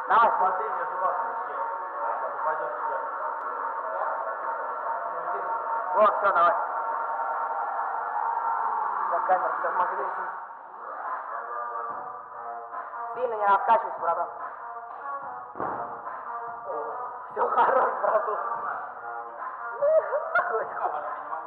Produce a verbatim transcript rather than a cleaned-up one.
Давай, смотри, мне туда смещай. Сейчас упадешь сюда. Вот, все, давай. За камеру все в магазине. Сильно не раскачивайся, братан. Все хорош, братан.